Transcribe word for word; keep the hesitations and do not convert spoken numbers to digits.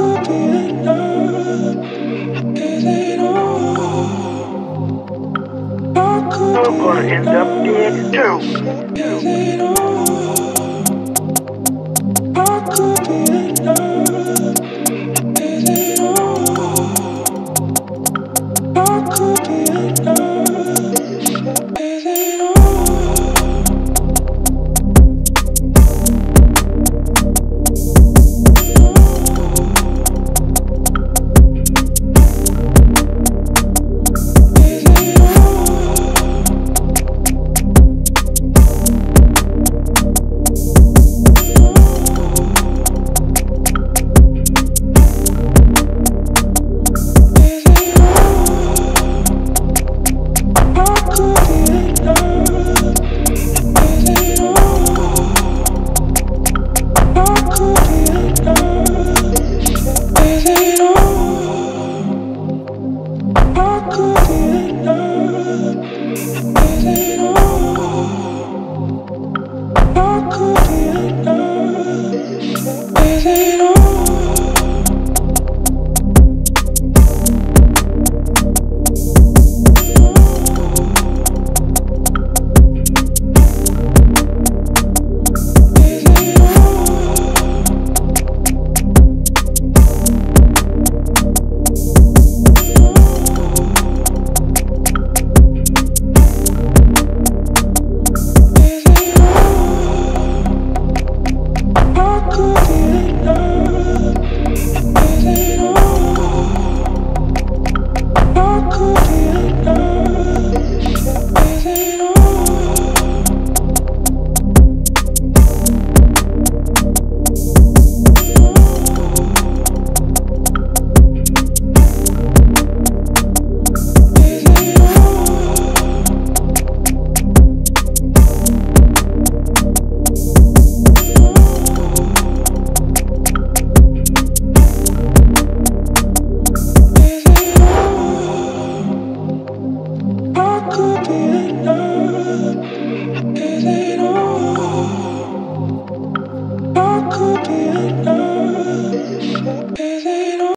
could be enough. Is it all? I could I'm gonna be end up dead too. Is it all? I could be enough. Is it all? I could be enough. Is it all? Could be enough.